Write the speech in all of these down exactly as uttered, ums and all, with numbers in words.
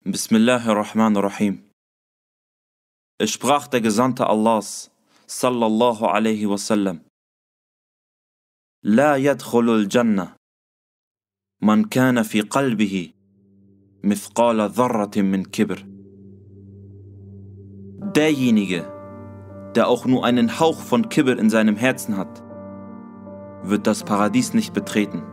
Bismillahirrahmanirrahim. Es sprach der Gesandte Allahs, sallallahu alaihi wasallam: La yadkhulul Jannah man kana fi qalbihi mithqala dharratin min kibr. Derjenige, der auch nur einen Hauch von Kibr in seinem Herzen hat, wird das Paradies nicht betreten.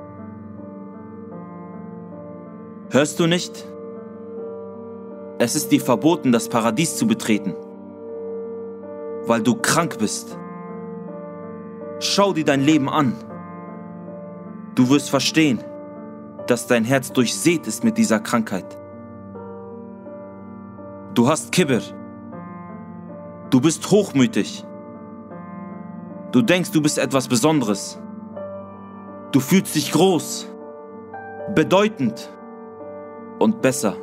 Hörst du nicht? Es ist dir verboten, das Paradies zu betreten, weil du krank bist. Schau dir dein Leben an. Du wirst verstehen, dass dein Herz durchsät ist mit dieser Krankheit. Du hast Kibr. Du bist hochmütig. Du denkst, du bist etwas Besonderes. Du fühlst dich groß, bedeutend und besser.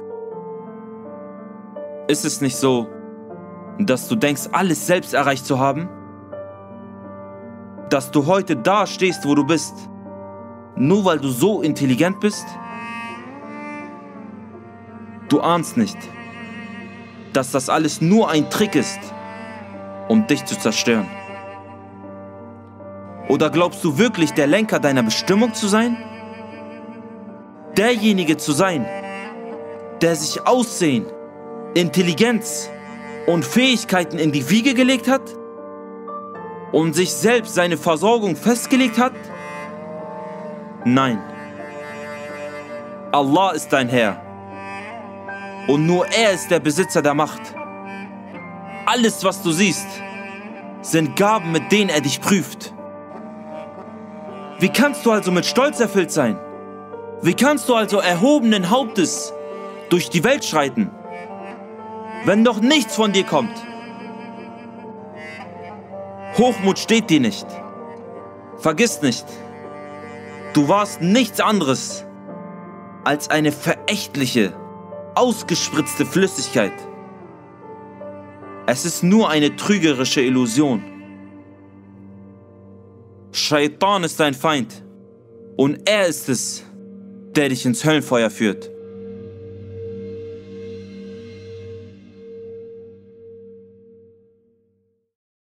Ist es nicht so, dass du denkst, alles selbst erreicht zu haben? Dass du heute da stehst, wo du bist, nur weil du so intelligent bist? Du ahnst nicht, dass das alles nur ein Trick ist, um dich zu zerstören. Oder glaubst du wirklich, der Lenker deiner Bestimmung zu sein? Derjenige zu sein, der sich Aussehen, Intelligenz und Fähigkeiten in die Wiege gelegt hat und sich selbst seine Versorgung festgelegt hat? Nein. Allah ist dein Herr und nur er ist der Besitzer der Macht. Alles, was du siehst, sind Gaben, mit denen er dich prüft. Wie kannst du also mit Stolz erfüllt sein? Wie kannst du also erhobenen Hauptes durch die Welt schreiten, wenn doch nichts von dir kommt? Hochmut steht dir nicht. Vergiss nicht, du warst nichts anderes als eine verächtliche, ausgespritzte Flüssigkeit. Es ist nur eine trügerische Illusion. Shaitan ist dein Feind und er ist es, der dich ins Höllenfeuer führt.